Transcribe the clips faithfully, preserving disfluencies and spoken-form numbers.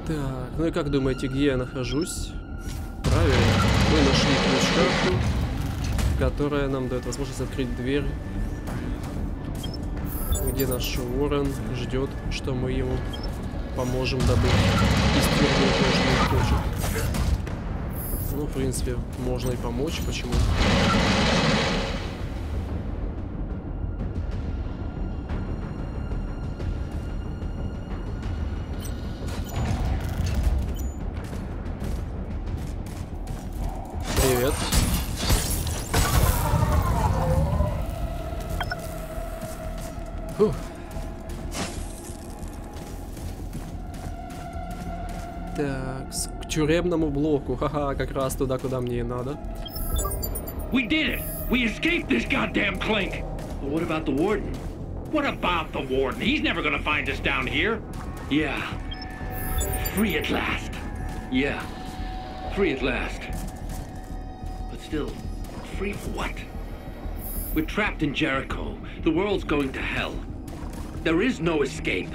Так, ну и как думаете, где я нахожусь? Правильно, мы нашли ключ-карту, которая нам дает возможность открыть дверь, где наш Уоррен ждет, что мы ему поможем добыть из твердых точек. Ну, в принципе, можно и помочь, почему? Привет. Фух. Так, к тюремному блоку. Ха-ха, как раз туда, куда мне и надо. We did it! We escaped this goddamn clink! But what about the warden? What about the warden? He's never gonna find us down here. Yeah. Free at last. Yeah. Free at last. But still, free for what? We're trapped in Jericho. The world's going to hell. There is no escape.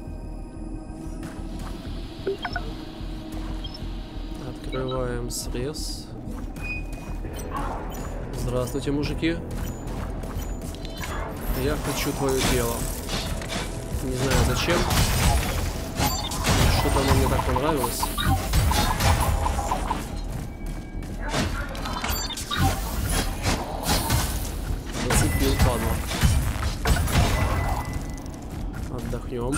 Открываем срез. Здравствуйте, мужики. Я хочу твое тело. Не знаю зачем. Что-то оно мне так понравилось. Зацепил, падла. Отдохнем.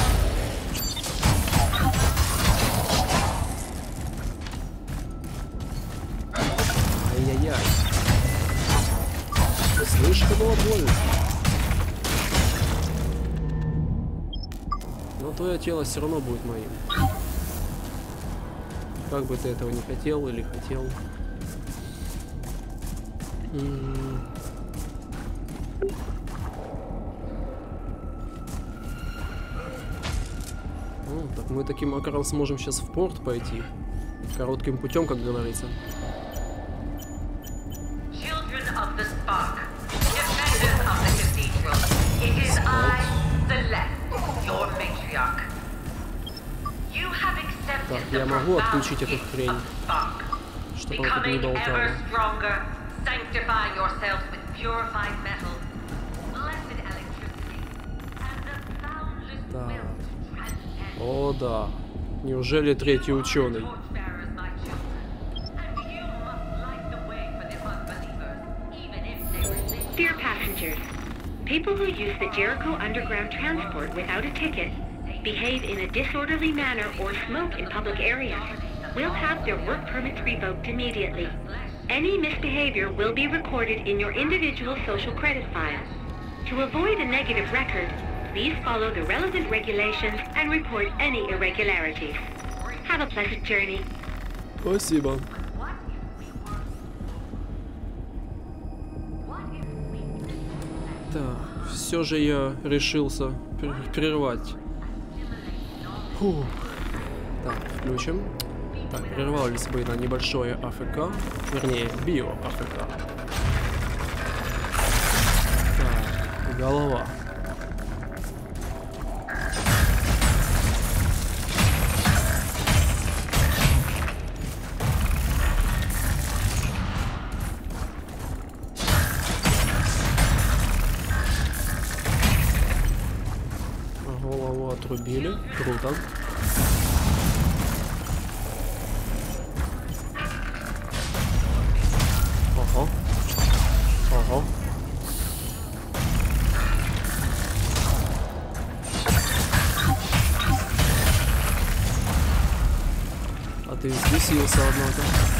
Ай-яй-яй. Слышь, это было больно. Но твое тело все равно будет моим. Как бы ты этого не хотел или хотел. М-м-м. Ну, так мы таким макаром сможем сейчас в порт пойти. Коротким путем, как говорится. Так, я могу отключить эту хрень, чтобы она тут не болтала. Так. О, да. Неужели третий ученый? Dear passengers, people who use the Jericho Underground transport without a ticket, behave in a disorderly manner, or smoke in public areas will have their work permits revoked immediately. Any misbehavior will be recorded in your individual social credit file. To avoid a negative record, please follow the relevant regulations and report any irregularities. Have a pleasant journey. Спасибо. Так, все же я решился прервать. Фух. Так, включим. Так, прервались бы на небольшое АФК, вернее, био-АФК. Так, голова. Голову отрубили. Круто. Ого. Ого. А ты взбесился, однако.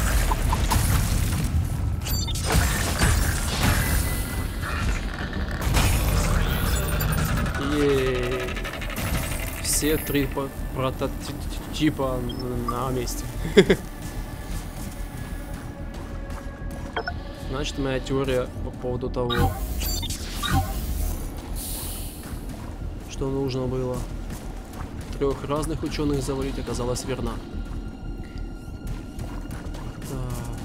Еее. Все три прототипа на месте. Значит, моя теория по поводу того, что нужно было трех разных ученых завалить, оказалась верна. Так.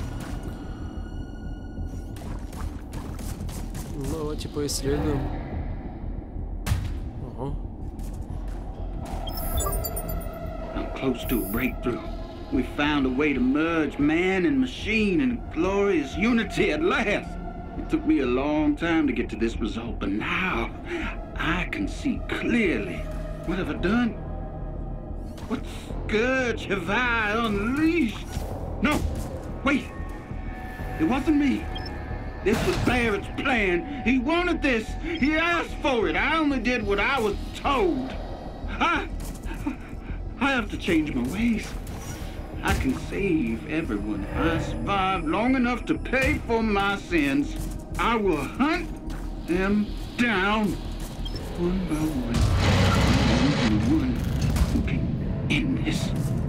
Ну, давайте поисследуем. Ого. close to a breakthrough. We found a way to merge man and machine in glorious unity at last. It took me a long time to get to this result, but now I can see clearly. What have I done? What scourge have I unleashed? No, wait. It wasn't me. This was Barrett's plan. He wanted this. He asked for it. I only did what I was told. I... I have to change my ways. I can save everyone. I survived long enough to pay for my sins. I will hunt them down one by one. One by one. Who can end this?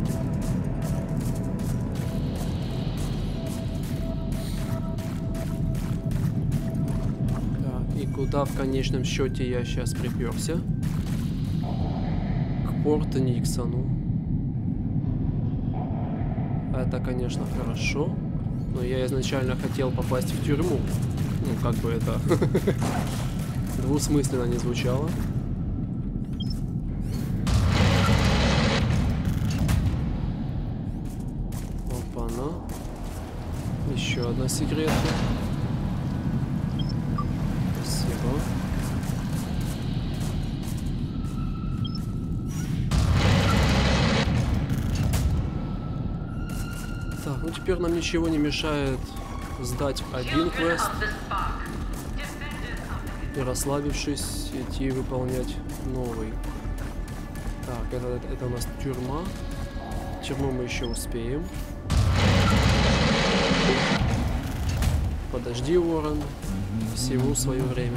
Так, и куда в конечном счете я сейчас приперся? К Порт-Никсону. Это, конечно, хорошо, но я изначально хотел попасть в тюрьму. Ну, как бы это двусмысленно не звучало. Опа-на. Еще одна секретка. Спасибо. Так, ну теперь нам ничего не мешает сдать один квест и, расслабившись, идти выполнять новый. Так, это, это у нас тюрьма. Тюрьму мы еще успеем. Подожди, Уоррен. Всему свое время.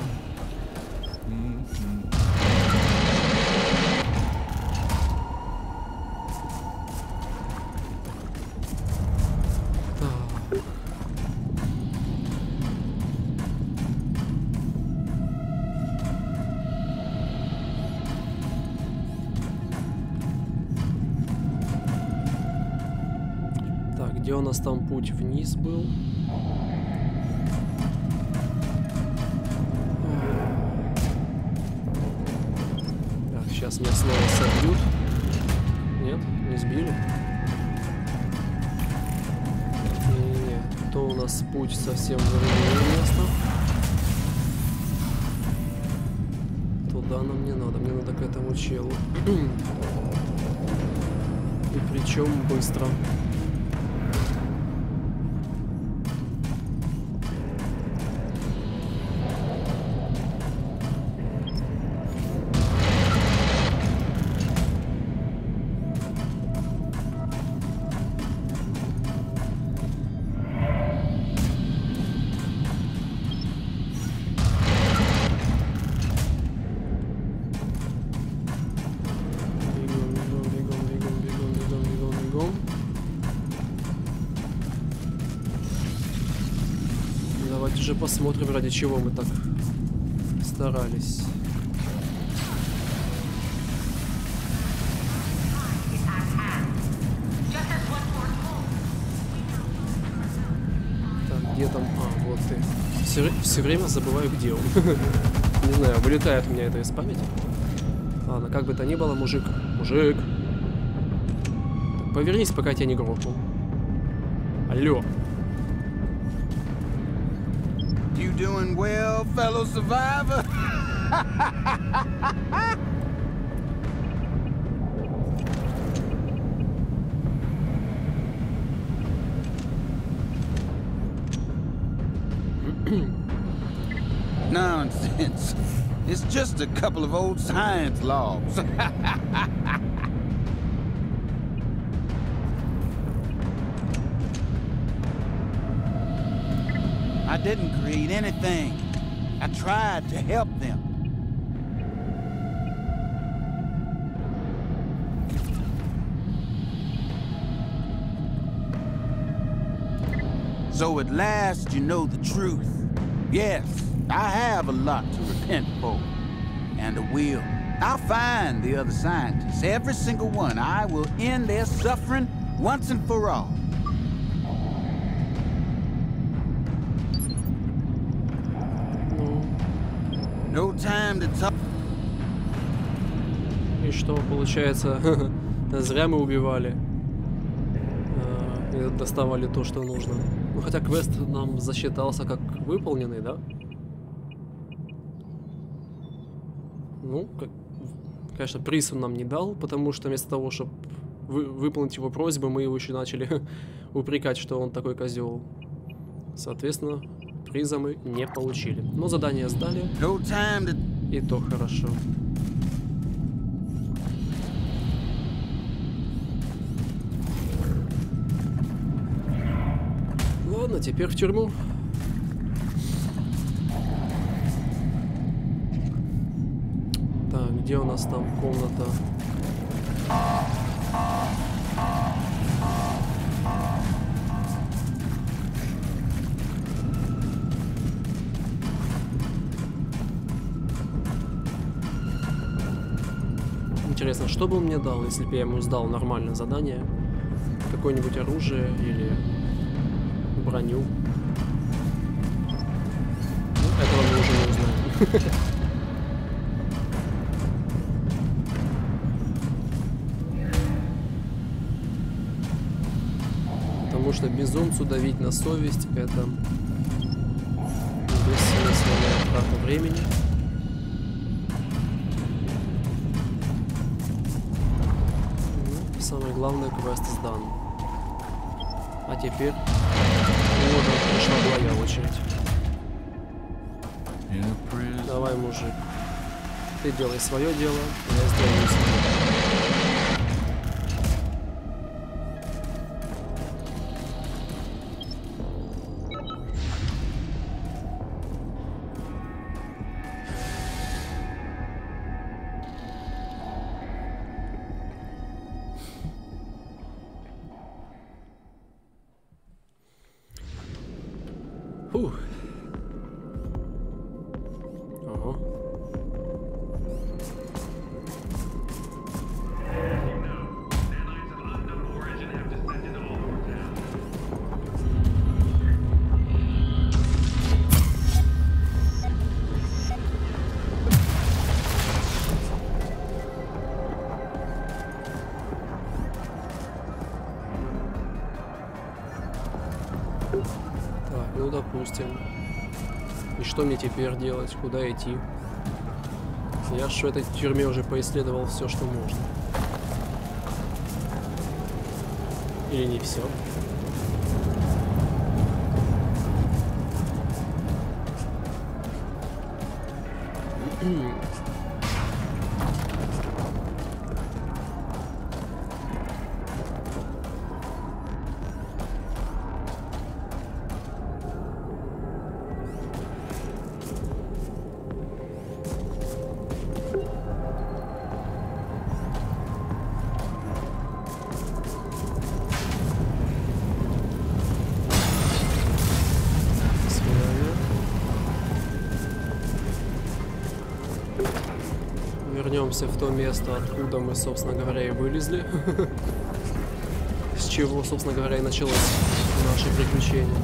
Где у нас там путь вниз был? Так, сейчас меня снова собьют. Нет, не сбили. Не-не-не, то у нас путь совсем в другое место. Туда нам не надо, мне надо к этому челу. И причем быстро. Давайте же посмотрим, ради чего мы так старались. Так, где там? А, вот ты. Все, все время забываю, где он. Не знаю, вылетает у меня это из памяти. Ладно, как бы то ни было, мужик. Мужик. Так, повернись, пока я тебя не грохнул. Алло. You doing well, fellow survivor? Nonsense. It's just a couple of old science laws. I didn't create anything. I tried to help them. So at last you know the truth. Yes, I have a lot to repent for. And I will. I'll find the other scientists, every single one. I will end their suffering once and for all. No time to talk. И что получается? Зря мы убивали. И доставали то, что нужно. Ну, хотя квест нам засчитался как выполненный, да? Ну, как... конечно, приз он нам не дал, потому что вместо того, чтобы вы... выполнить его просьбу, мы его еще начали упрекать, что он такой козел. Соответственно, приза мы не получили. Но задание сдали. И то хорошо. Ладно, теперь в тюрьму. Так, где у нас там комната? Интересно, что бы он мне дал, если бы я ему сдал нормальное задание? Какое-нибудь оружие или броню? Ну, этого мы уже не узнаем. Потому что безумцу давить на совесть — это бессмысленная трата времени. Ну, самое главное, квест сдан. А теперь вот пришла твоя очередь. Давай, мужик. Ты делай свое дело, я сделаю свое. Фух. Ого. Ну, допустим. И что мне теперь делать? Куда идти? Я ж в этой тюрьме уже поисследовал все, что можно. Или не все? Вернемся в то место, откуда мы, собственно говоря, и вылезли. С чего, собственно говоря, и началось наше приключение.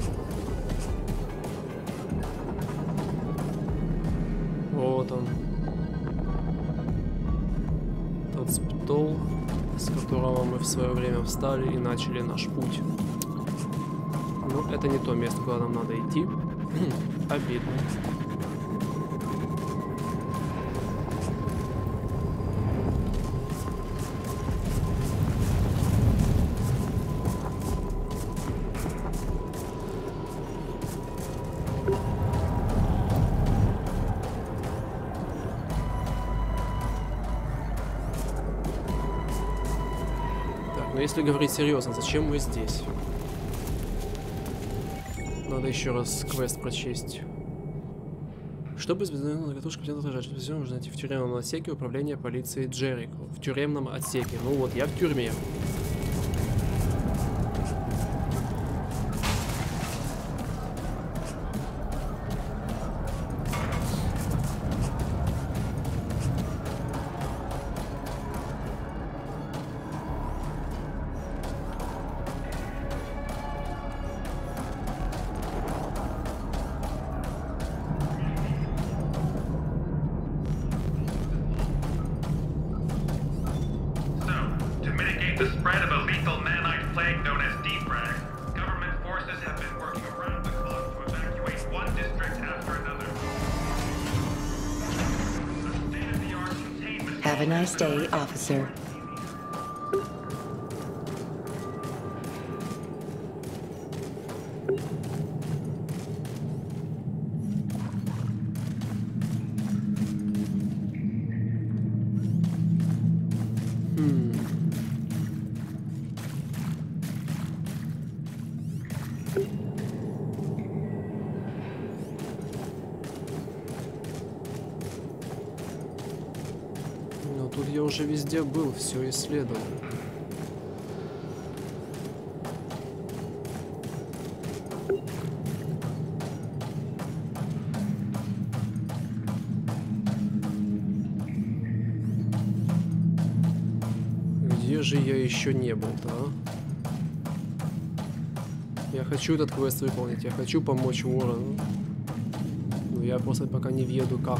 Вот он. Тот стол, с которого мы в свое время встали и начали наш путь. Ну, это не то место, куда нам надо идти. Обидно. Но если говорить серьезно, зачем мы здесь? Надо еще раз квест прочесть. Чтобы избежать наготушки, нужно найти в тюремном отсеке управления полиции Джерико. В тюремном отсеке. Ну вот, я в тюрьме. To mitigate the spread of a lethal nanite plague known as D-Frag, government forces have been working around the clock to evacuate one district after another. A state-of-the-art containment... Have a nice day, officer. Тут я уже везде был, все исследовал. Где же я еще не был-то, а? Я хочу этот квест выполнить, я хочу помочь Уоррену. Но я просто пока не въеду как.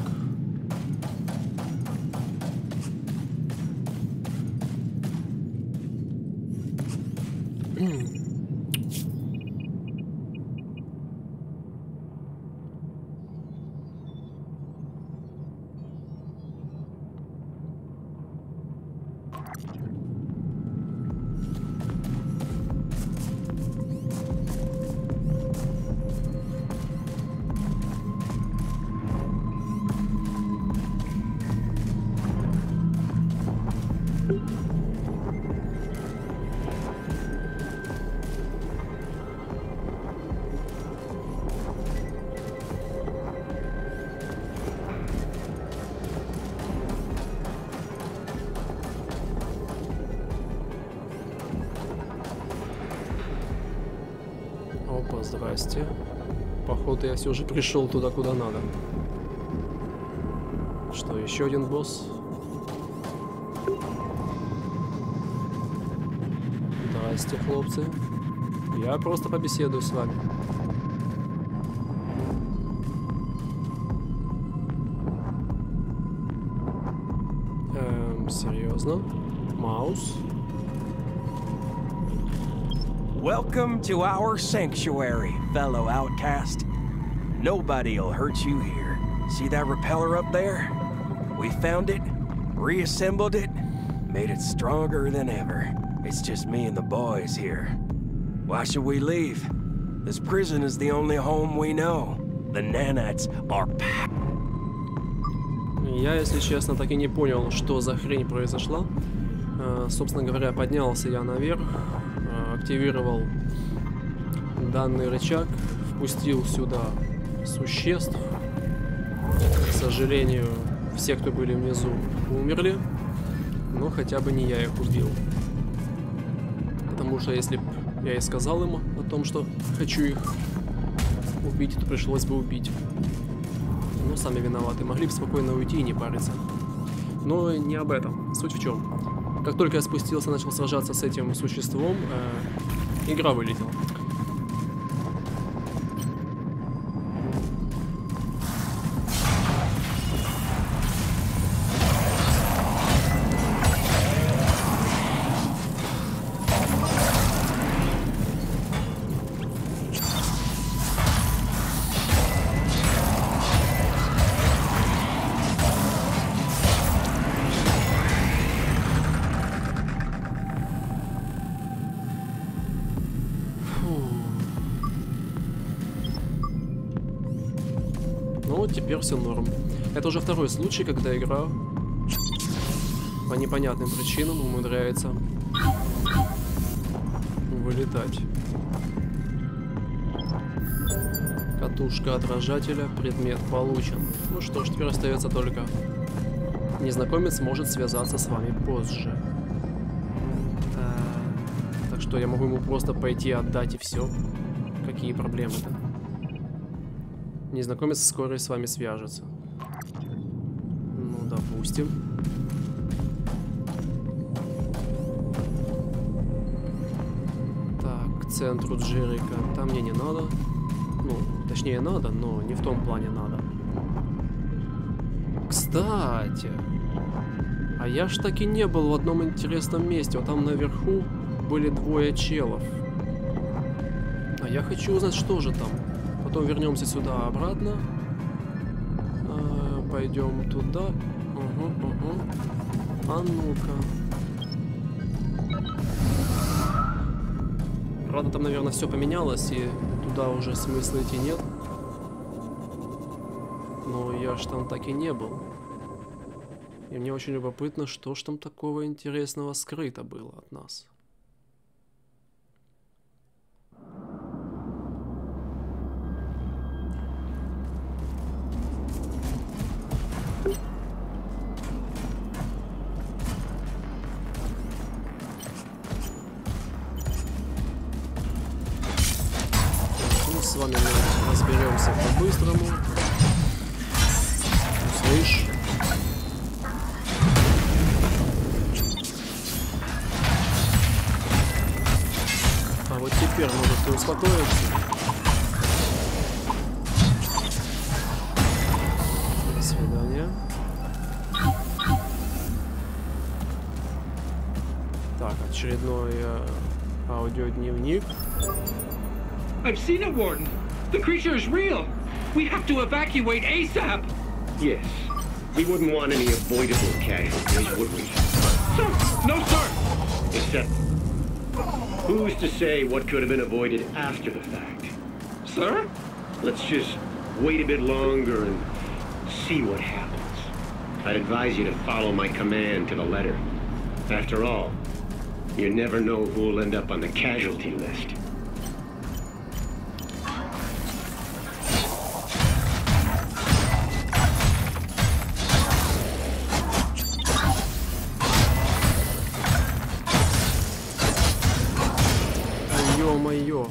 Опа, здрасте. Походу я все же пришел туда, куда надо. Что, еще один босс? Здрасте, хлопцы. Я просто побеседую с вами. Эм, серьезно? Маус? Welcome to our sanctuary, fellow outcast. Nobody'll hurt you here. See that repeller up there? We found it, reassembled it, made it stronger than ever. It's just me and the boys here. Why should we leave? This prison is the only home we know. The nanites are packed. Я, если честно, так и не понял, что за хрень произошла. Uh, собственно говоря, поднялся я наверх. Активировал данный рычаг, впустил сюда существ. К сожалению, все, кто были внизу, умерли, но хотя бы не я их убил. Потому что если бы я и сказал им о том, что хочу их убить, то пришлось бы убить. Ну, сами виноваты, могли бы спокойно уйти и не париться. Но не об этом. Суть в чем? Как только я спустился, начал сражаться с этим существом, э, игра вылетела. Теперь все норм. Это уже второй случай, когда игра по непонятным причинам умудряется вылетать. Катушка отражателя, предмет получен. Ну что ж, теперь остается только незнакомец может связаться с вами позже. А, так что я могу ему просто пойти отдать и все. Какие проблемы-то? Незнакомец скоро с вами свяжется. Ну, допустим. Так, к центру Джерика. Там мне не надо. Ну, точнее надо, но не в том плане надо. Кстати. А я ж таки не был в одном интересном месте. Вот там наверху были двое челов. А я хочу узнать, что же там. Потом вернемся сюда обратно. А, пойдем туда. Угу, угу. А ну-ка. Правда, там, наверное, все поменялось, и туда уже смысла идти нет. Но я ж там так и не был. И мне очень любопытно, что ж там такого интересного скрыто было от нас. Ну, с вами мы разберемся по-быстрому. Слышь? А вот теперь, может, ты успокоишься? До свидания. Так, очередной э, аудиодневник. I've seen it, Warden. The creature is real. We have to evacuate ASAP. Yes. We wouldn't want any avoidable casualties, would we? Sir, no, sir. Except, who's to say what could have been avoided after the fact? Sir? Let's just wait a bit longer and see what happens. I'd advise you to follow my command to the letter. After all, you never know who'll end up on the casualty list. Ё-моё.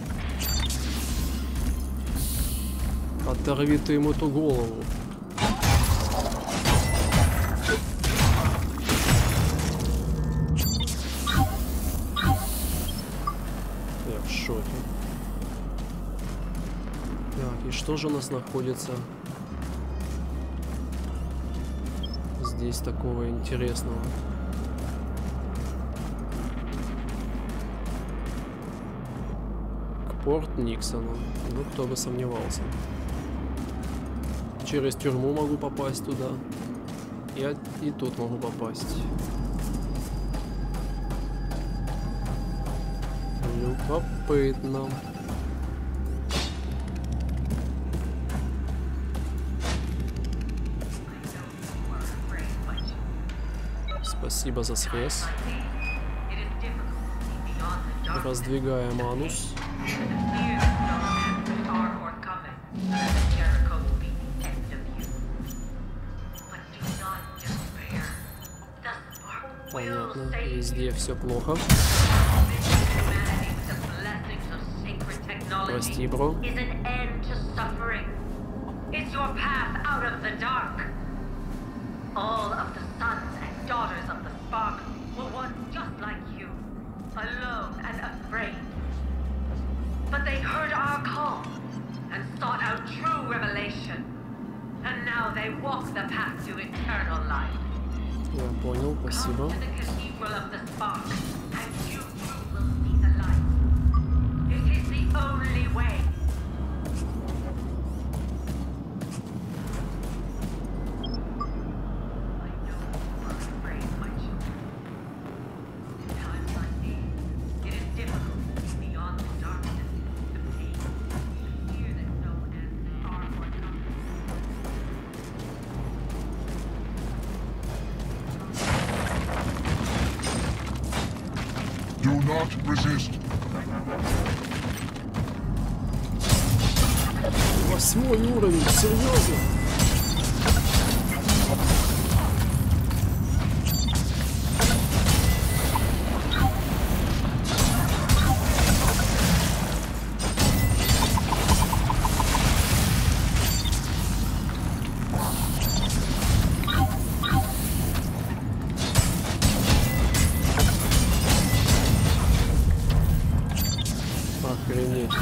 Оторви ты ему ту голову. Я в шоке. Так, и что же у нас находится здесь такого интересного? Порт Никсона. Ну, кто бы сомневался. Через тюрьму могу попасть туда. Я и тут могу попасть. Любопытно. Спасибо за срез. Раздвигаем анус. Понятно, везде все плохо. Прости, бро. All of the sons and daughters of the Spark were once just like you, alone and afraid. But they heard our call and sought out true revelation. And now they walk the path to eternal life. Я понял, спасибо. Come to the Cathedral of the Spark, and you too will see the light. It is the only way. Do not resist. Восьмой уровень, серьезно? Охренеть.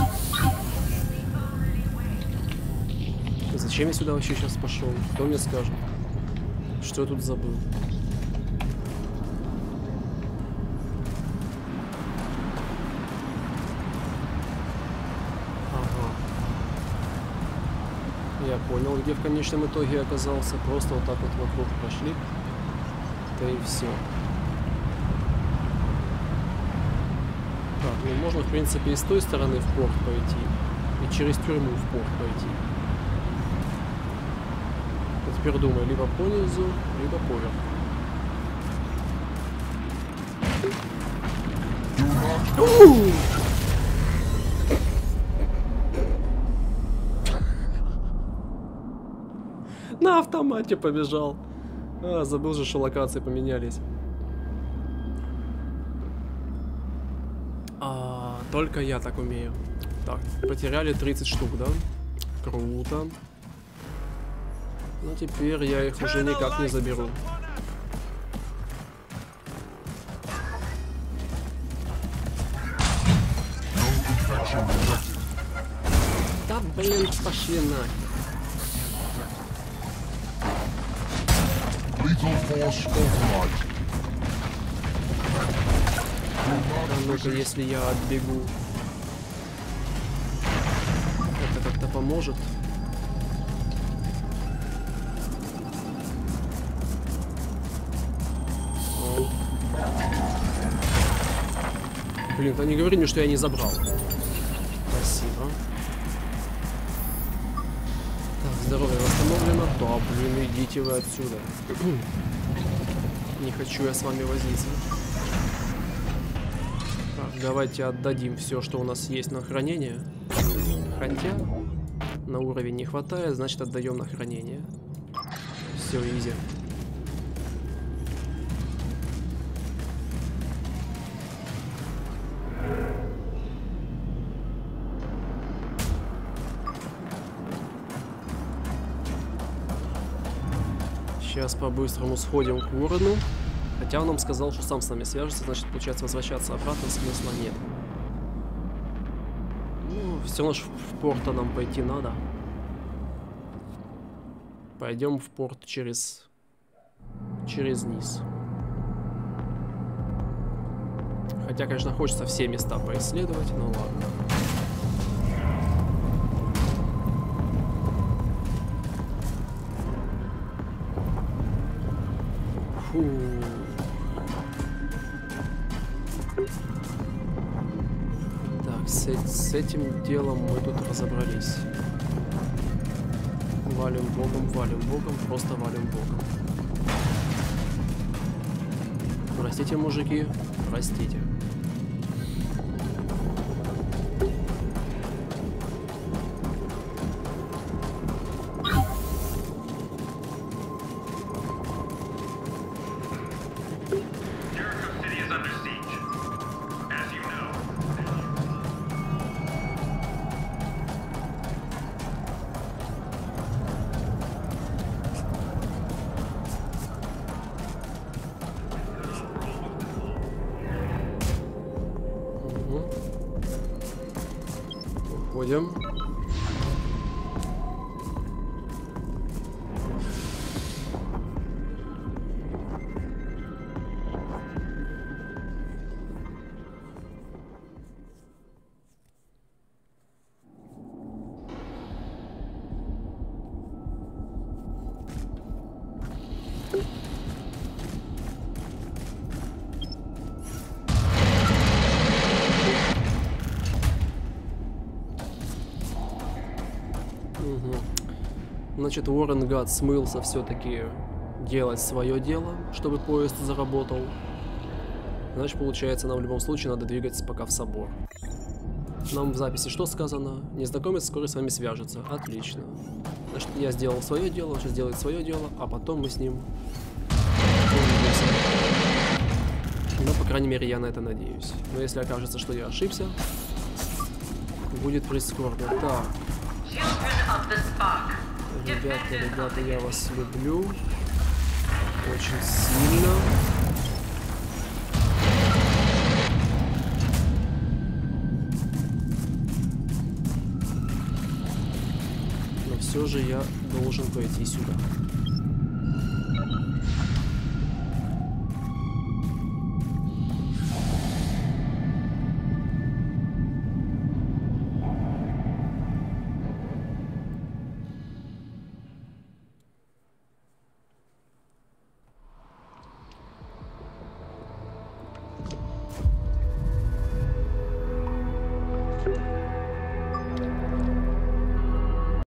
Зачем я сюда вообще сейчас пошел? Кто мне скажет? Что я тут забыл? понял, где в конечном итоге оказался. Просто вот так вот вокруг прошли. Да и все. Так, ну можно, в принципе, и с той стороны в порт пойти. И через тюрьму в порт пойти. А теперь думаю, либо по низу, либо поверх. На автомате побежал. А, забыл же, что локации поменялись. А, только я так умею. Так, потеряли тридцать штук, да? Круто. Ну теперь я их уже никак не заберу. Да блин, пошли нафиг. А ну-ка, если я отбегу, это как-то поможет. О. Блин, да не говори мне, что я не забрал. Спасибо. Так, здоровье восстановлено. Да, блин, идите вы отсюда. Не хочу я с вами возиться. Так, давайте отдадим все, что у нас есть на хранение. Хотя на уровень не хватает, значит отдаем на хранение. Все, изи. Сейчас по-быстрому сходим к Уоррену. Хотя он нам сказал, что сам с нами свяжется, значит, получается, возвращаться обратно смысла нет. Ну, все равно в порт нам пойти надо. Пойдем в порт через... через низ. Хотя, конечно, хочется все места поисследовать, но ладно. Фу. Так, с, с этим делом мы тут разобрались. Валим богом, валим богом, просто валим богом. Простите, мужики, простите. Уходим. Значит, Уоррен гад смылся все-таки делать свое дело, чтобы поезд заработал. Значит, получается, нам в любом случае надо двигаться пока в собор. Нам в записи что сказано? Незнакомец скоро с вами свяжется. Отлично. Значит, я сделал свое дело, он сейчас делает свое дело, а потом мы с ним увидимся. Но, по крайней мере, я на это надеюсь. Но если окажется, что я ошибся, будет прискорбно. Так. Ребята, ребята, я вас люблю. Очень сильно. Но все же я должен пойти сюда.